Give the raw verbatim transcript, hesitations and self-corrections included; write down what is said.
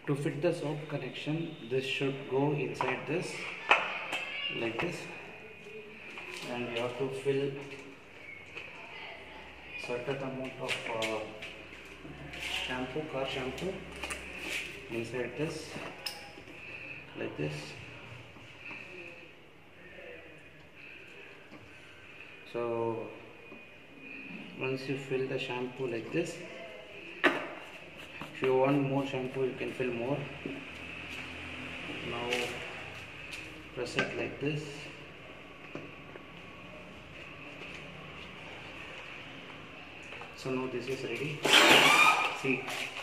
To fit the soap connection, this should go inside this like this, and you have to fill certain amount of uh, shampoo, car shampoo inside this like this. So once you fill the shampoo like this, if you want more shampoo you can fill more. Now press it like this. So now this is ready. See.